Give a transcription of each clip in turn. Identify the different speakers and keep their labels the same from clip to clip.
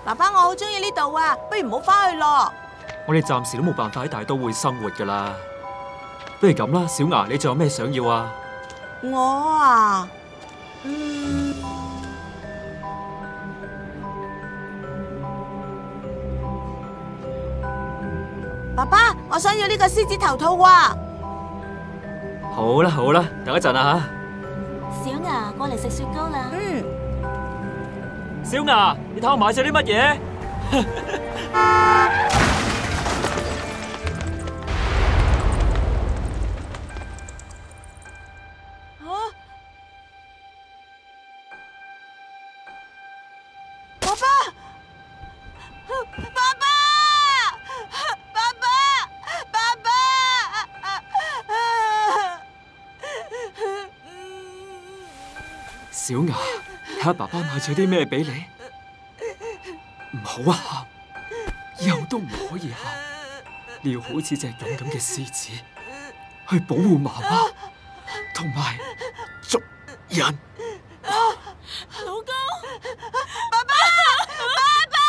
Speaker 1: 爸爸，我好中意呢度啊，不如唔好翻去咯。
Speaker 2: 我哋暫時都冇辦法喺大都會生活噶啦。不如咁啦，小牙，你仲有咩想要啊？
Speaker 1: 我啊，爸爸，我想要呢個獅子頭套啊！
Speaker 2: 好啦好啦，等一陣啊
Speaker 3: 小牙過嚟食雪糕啦。
Speaker 2: 小牙，你睇我買咗啲乜嘢？
Speaker 1: 爸爸，爸爸，爸爸，爸爸！
Speaker 2: 小牙，睇下爸爸買咗啲咩俾你。唔好喊，以後都唔可以喊。你要好似隻勇敢嘅獅子，去保護媽媽同埋族人。
Speaker 3: 老公，
Speaker 1: 爸爸，爸爸，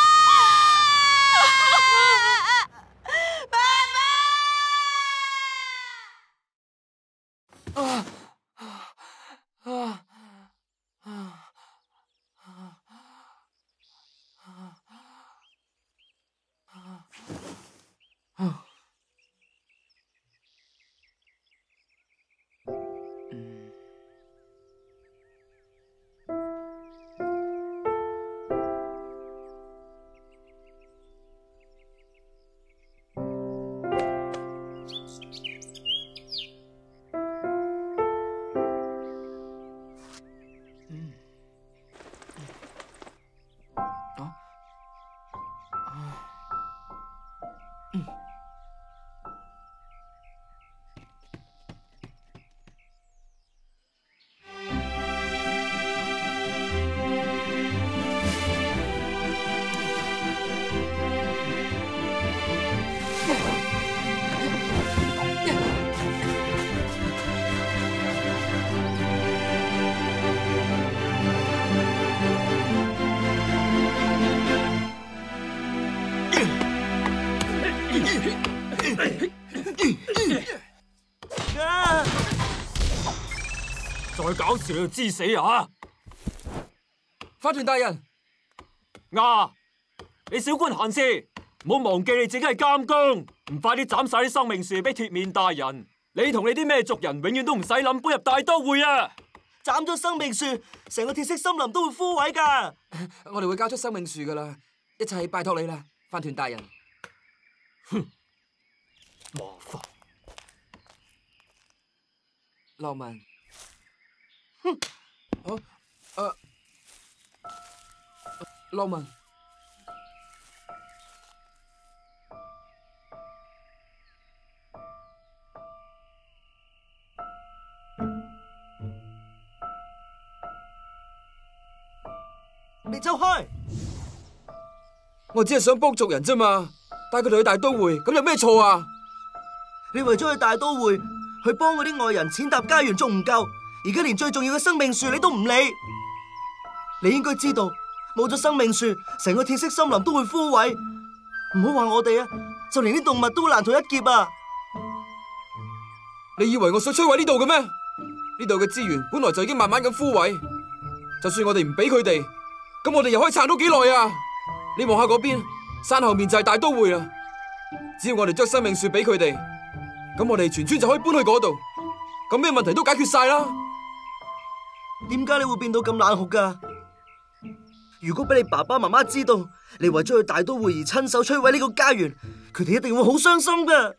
Speaker 2: 再搞事你就知死啊！
Speaker 4: 法團大人，
Speaker 2: 你少管閒事，唔好忘記你自己係監工，唔快啲斬晒啲生命樹俾鐵面大人。你同你啲咩族人永遠都唔使諗搬入大都會啊！
Speaker 5: 斬咗生命樹，成個鐵色森林都會枯萎噶。
Speaker 4: 我哋會交出生命樹噶啦，一切拜託你啦，法團大人。
Speaker 2: 哼，麻煩。
Speaker 4: 羅文，羅文，
Speaker 5: 你走開！
Speaker 4: 我只係想幫族人啫嘛，帶佢哋去大都會，咁有咩錯啊？
Speaker 5: 你為咗去大都會，去幫嗰啲外人踐踏家園仲唔夠，而家連最重要嘅生命樹你都唔理。你應該知道，冇咗生命樹，成個鐵色森林都會枯萎。唔好話我哋啊，就連啲動物都會難逃一劫啊！
Speaker 4: 你以為我想摧毀呢度嘅咩？呢度嘅資源本來就已經慢慢咁枯萎，就算我哋唔俾佢哋，咁我哋又可以撐到幾耐啊？你望下嗰邊，山後面就係大都會啦。只要我哋將生命樹俾佢哋，咁我哋全村就可以搬去嗰度，咁咩問題都解決晒啦。
Speaker 5: 點解你會變到咁冷酷噶？如果俾你爸爸媽媽知道你為咗去大都會而親手摧毀呢個家園，佢哋一定會好傷心噶。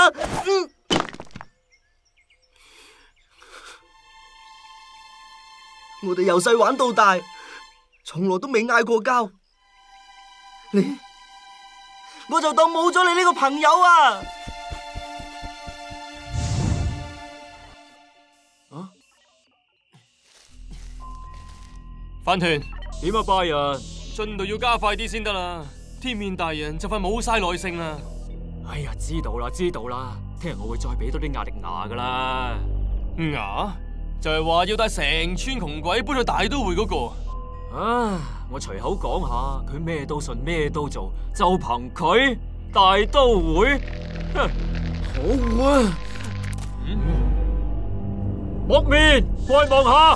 Speaker 5: 我哋由細玩到大，從來都未嗌過交。我就當冇咗你呢個朋友啊！
Speaker 6: 飯團
Speaker 2: 點啊，拜仁？
Speaker 6: 進度要加快啲先得啦，天面大人就快冇晒耐性啦。
Speaker 2: 哎呀，知道啦，知道啦，聽日我會再俾多啲壓力牙噶啦。
Speaker 6: 牙就係話要帶成村窮鬼搬去大都會嗰個。
Speaker 2: 啊！我隨口講下，佢咩都信，咩都做，就憑佢大都會，哼！
Speaker 4: 好啊！
Speaker 2: 木面，過去望下。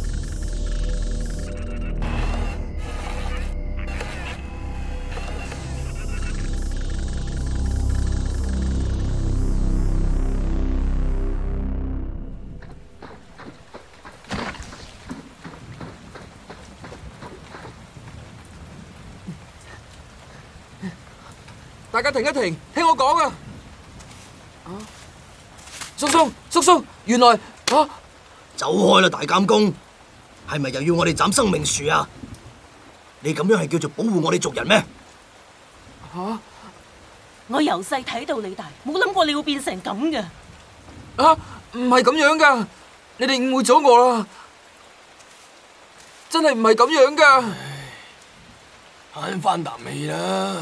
Speaker 4: 大家停一停，聽我講啊！叔叔，原來
Speaker 5: 走開啦，大監公，係咪又要我哋斬生命樹啊？你咁樣係叫做保護我哋族人咩？
Speaker 1: 我由細睇到你大，冇諗過你會變成咁嘅。
Speaker 4: 唔係咁樣噶，你哋誤會咗我啦，真係唔係咁樣噶。
Speaker 6: 慳翻啖氣啦！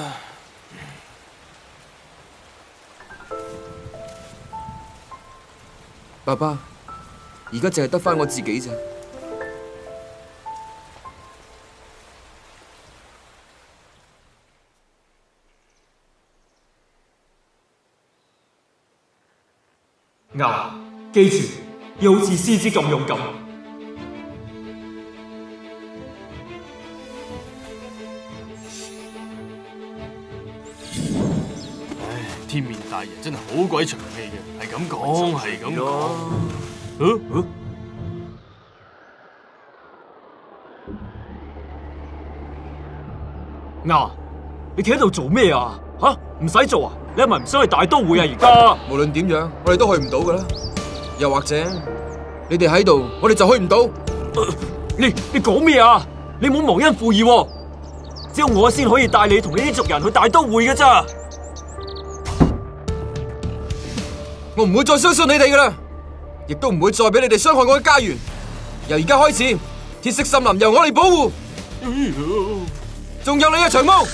Speaker 4: 爸爸，而家淨係得翻我自己咋。
Speaker 2: 記住，要好似獅子咁勇敢。
Speaker 6: 天面大人真係好鬼長氣嘅，係咁講，係咁講。
Speaker 2: 你企喺度做咩啊？吓，唔使做啊？你係咪唔想去大都會啊？而家
Speaker 4: 無論點樣，我哋都去唔到噶啦。又或者你哋喺度，我哋就去唔到。
Speaker 2: 你講咩啊？你唔好忘恩負義喎！只有我先可以帶你同你啲族人去大都會嘅咋。
Speaker 4: 我唔會再相信你哋噶啦，亦都唔會再俾你哋傷害我嘅家園。由而家開始，鐵色森林由我嚟保護。仲有你嘅長毛，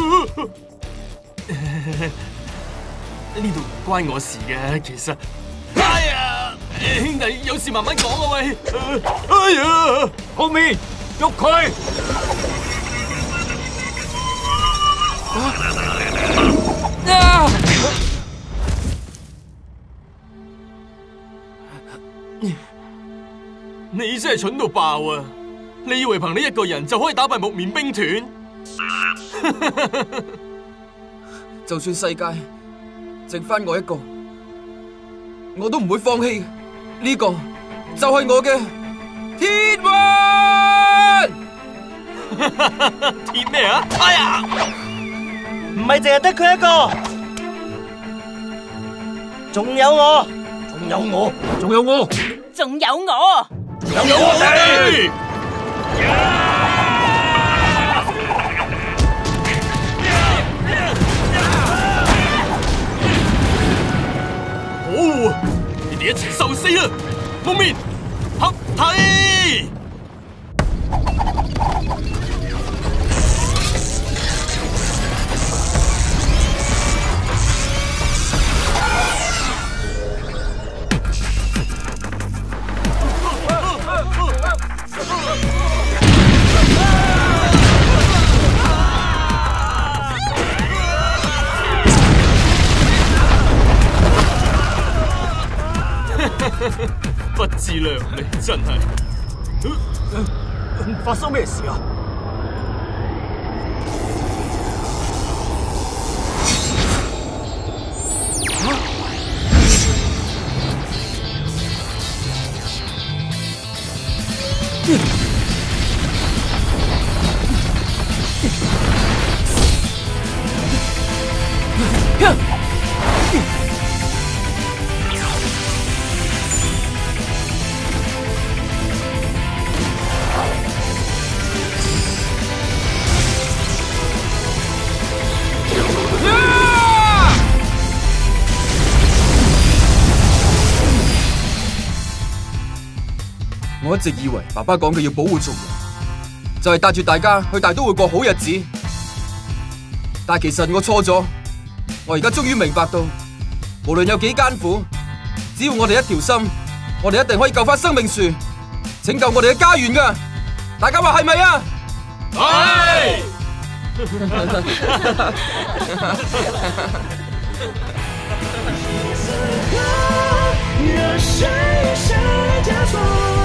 Speaker 6: 呢度唔關我事嘅，其實。哎呀，兄弟，有事慢慢講啊喂。哎呀，
Speaker 2: 後面喐佢！
Speaker 6: 你真係蠢到爆啊！你以為憑你一個人就可以打敗木棉兵團？
Speaker 4: 就算世界剩翻我一個，我都唔會放棄。呢個就係我嘅天運。
Speaker 6: 天咩啊？哎呀！
Speaker 5: 唔係淨係得佢一個，仲有我，仲有我，
Speaker 2: 仲有我，
Speaker 1: 仲有我，
Speaker 6: 仲有我哋！好，你哋一齊受死啦！木面合體！不自量力，真係。
Speaker 2: 發生咩事啊？
Speaker 4: 我一直以為爸爸講嘅要保護族人，就係帶住大家去大都會過好日子。但其實我錯咗，我而家終於明白到，無論有幾艱苦，只要我哋一條心，我哋一定可以救翻生命樹，拯救我哋嘅家園㗎。大家話係咪啊？
Speaker 6: 係。
Speaker 7: 让谁假错？